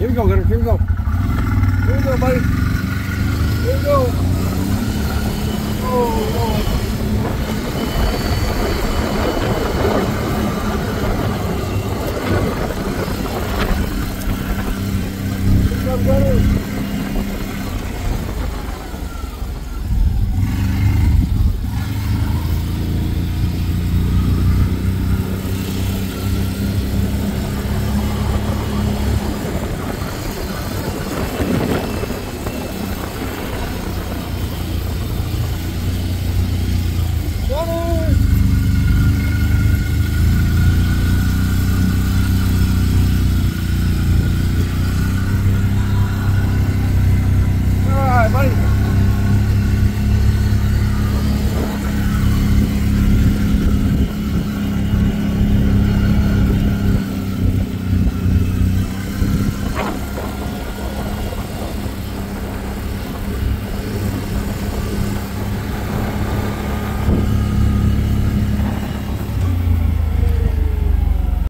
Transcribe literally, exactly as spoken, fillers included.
Here we go, Gunner. Here we go. Here we go, buddy. Here we go. Oh, Lord. Here we go, Gunner.